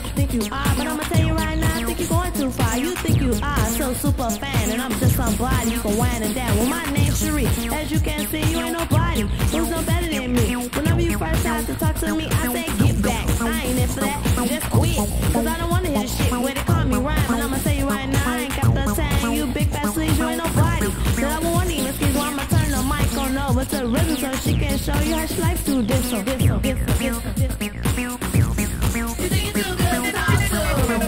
you think you are, but I'ma tell you right now, I think you're going too far. You think you are so super fan, and I'm just somebody you can whine and down. Well, my name's Cherie, as you can see, you ain't nobody who's no better than me. Whenever you first have to talk to me, I say get back. I ain't in for that, just quit, cause I don't wanna hear the shit where they call me rhyme. And I'ma tell you right now, I ain't got the time. You big fat sleeves, you ain't nobody. So I won't even excuse why I'ma turn the mic on over to rhythm so she can show you how she likes to diss. You think it's too good to talk to?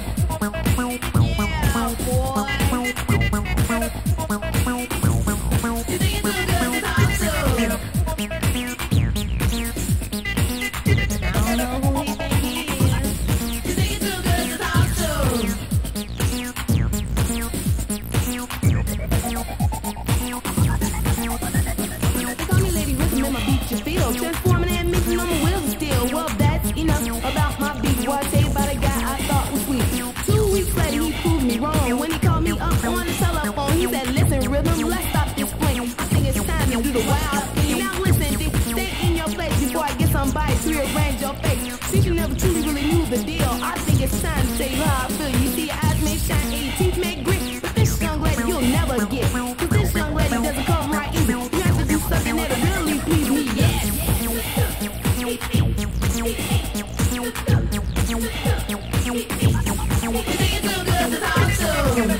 Yeah, boy. You think it's too good to talk to? I don't know who he think he is. You think it's too good to talk to? They call me Lady Rhythm and my beat you feel. Transforming and mixing on the wheels of steel. Well, that's enough about my beat. Boy, I tell you about a guy I thought was sweet. 2 weeks later, he proved me wrong. When he called me up on the telephone, he said, listen, Rhythm, let's stop this fling. I think it's time to do the wild thing. Now listen, stay in your place before I get somebody to rearrange your face. Since you never truly really knew the deal, I think it's time to say how I feel. You see your eyes may shine and your teeth may grit, but this young lady you'll never get. Cause this young lady doesn't come right easy. You have to do something that'll really please me, yes. You think it's too good to talk to?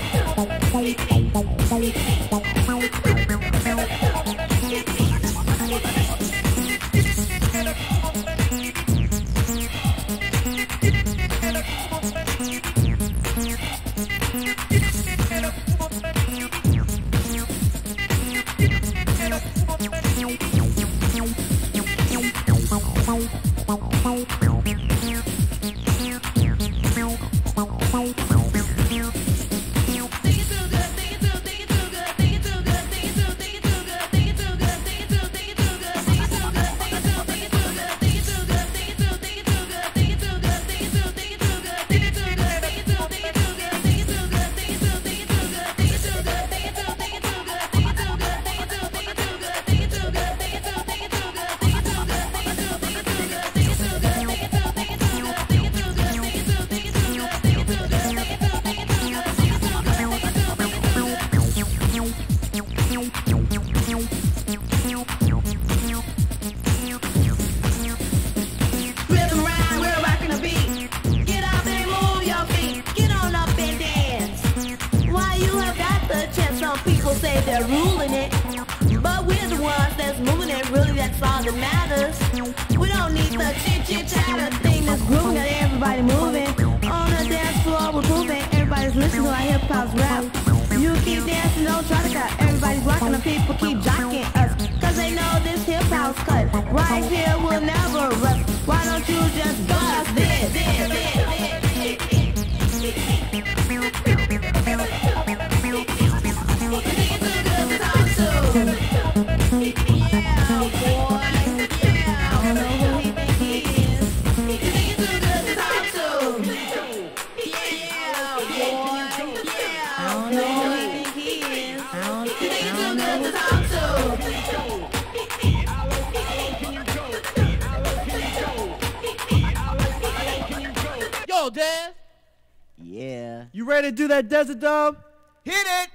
Say they're ruling it, but we're the ones that's moving it. Really, that's all that matters. We don't need the chit chatter thing that's grooving. Got everybody moving on the dance floor. We're moving. Everybody's listening to our hip hop's rap. You keep dancing, don't try to cut. Everybody's rocking, the people keep jocking us, cause they know this hip hop's cut. Right here will never rust. Why don't you just bust this? Yo, Daz. Yeah. You ready to do that desert dub? Hit it!